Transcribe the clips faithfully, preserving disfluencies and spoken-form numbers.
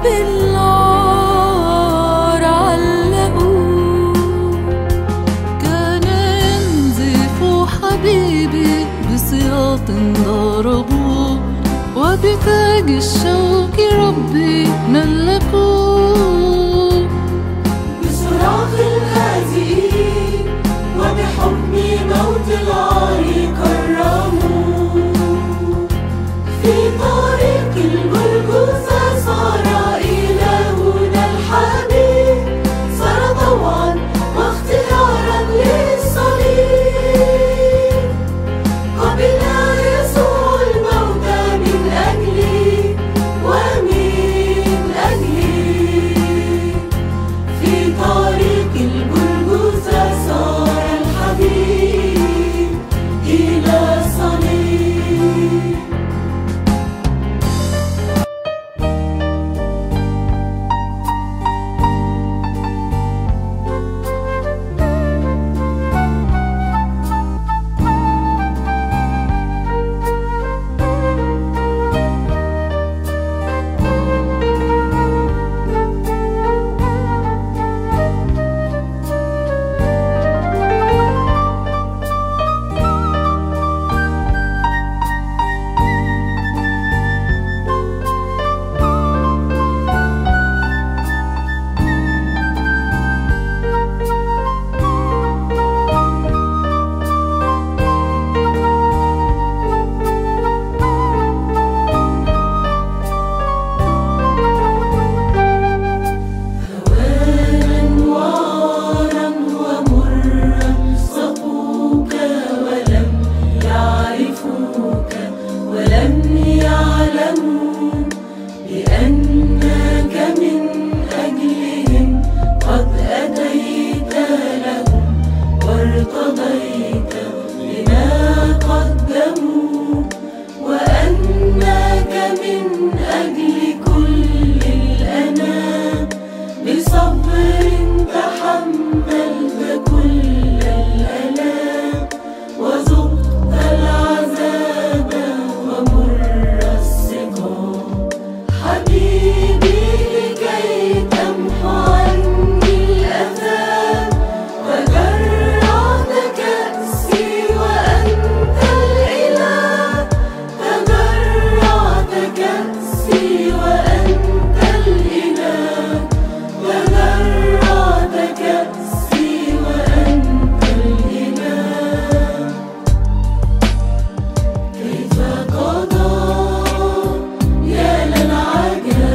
بالنار علقوه، كان ينزف حبيبي بسياط ضربوه، وبتاج الشوك ربي ملكوه. بصراخ الهازئين وبحكم موت العار كرموه، في طريق الجلجثة صار إلهنا الحبيب، صار طوعا واختيارا للصليب، قبل يسوع الموت من أجلي ومن أجلي، في طريق الجلجثة صار الحبيب إلى صليب. ولم يعلموا بأنك من أجلهم قد أتيت لهم، وارتضيت بما قدموا، وأنك من أجل كل الأنام بصبر تحملت كل الآلام، وذقت العذاب ومر السقام. حبيبي لكي تمحو عني الآثام، تجرعت كأسي وأنت الإله، تجرعت كأسي وأنت الإله، تجرعت كأسي وأنت الإله. كيف قضى يا للعجب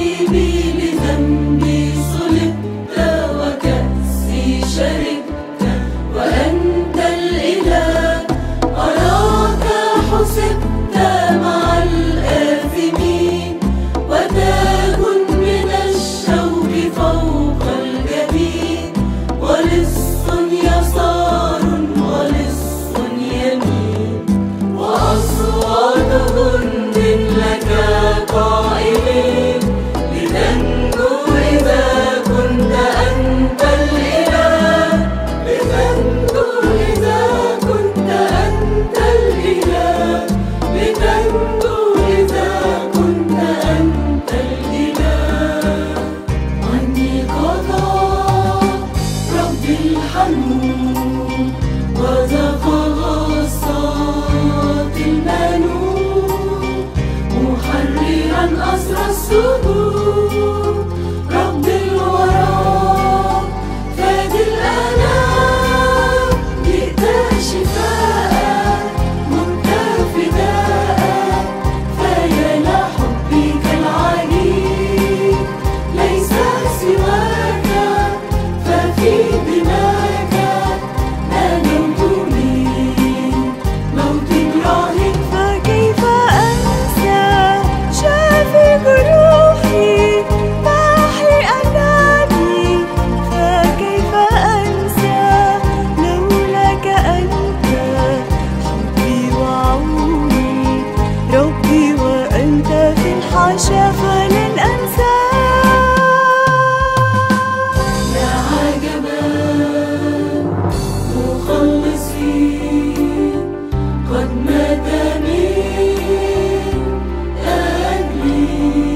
حبيبي لذنبي صلبت وكأسي شربت وأنت الإله أراك حسبت مع الآثمين وتاج من الشوك فوق الجبين ولص يسار ولص يمين وأصوات جند لك قائلين لتنجو إذا كنت أنت الإله لتنجو إذا كنت أنت الإله لتنجو إذا كنت أنت الإله عني قضى ربي الحنون وذاق غصات المنون محررا أسر السجود رب الورى فادي الآلام جئت شفاء مت فداء فيا حبك العجيب ليس سواك ففي دماك نجوت من موت راهن فكيف أنسى شافي جروحي باحي ألامي فكيف أنسى لولاك أنت حبي وعوني ربي وأنت في الحاشا فلن أنسى يا عجبا مخلصي قد مات من أجلي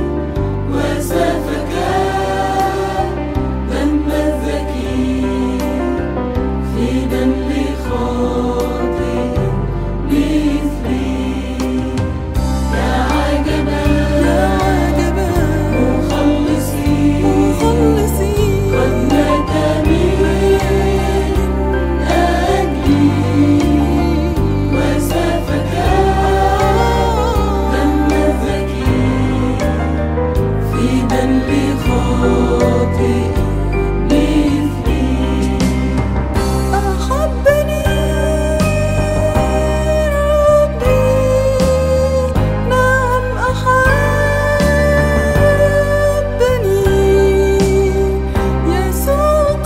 وسفك دم الزكي في دم لخاطئ مثلي يا عجبا مخلصي قد مات من أجلي وسفك دم الزكي في دم خاطئ مثلي أحبني ربي نعم أحبني يسوع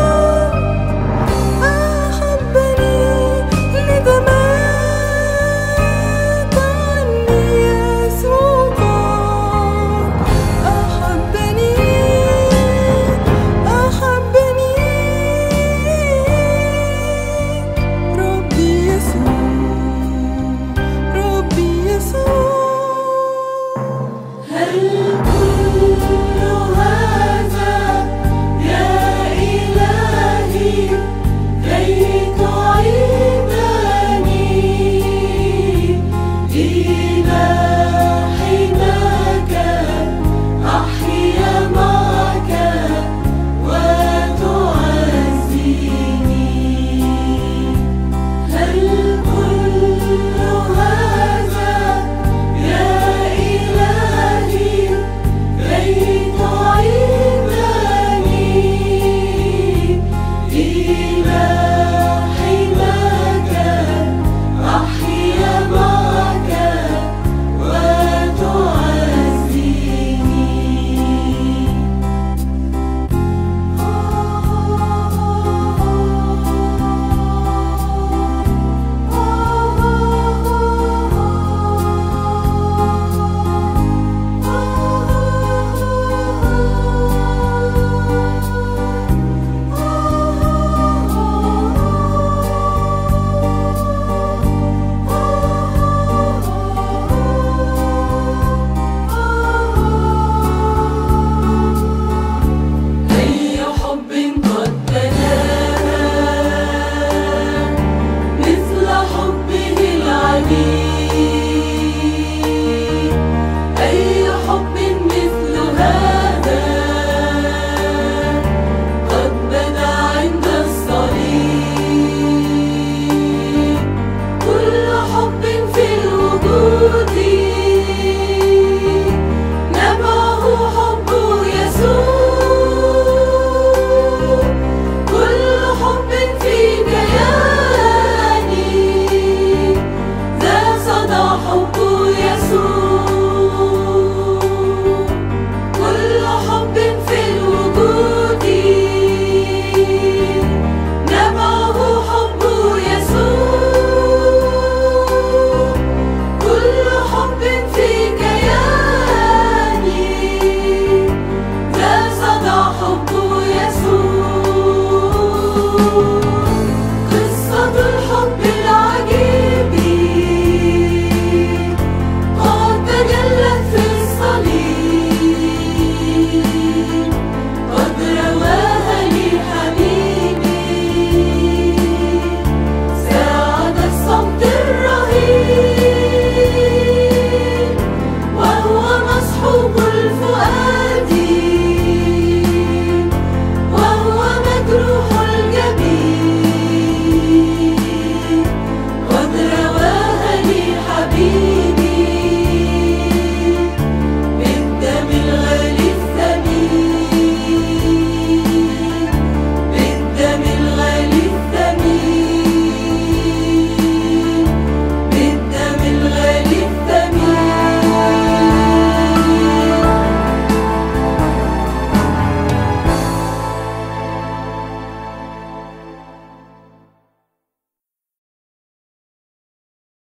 أحبني لذا مات عني يسوع أحبني أحبني ربي يسوع ربي يسوع هل كل هذا يا إلهي كي تعيدني إلى حماك أحيا معك وتعزيني هل كل هذا يا إلهي كي تعيدني إلى حماك أحيا معك حب في الوجود نبعه حبك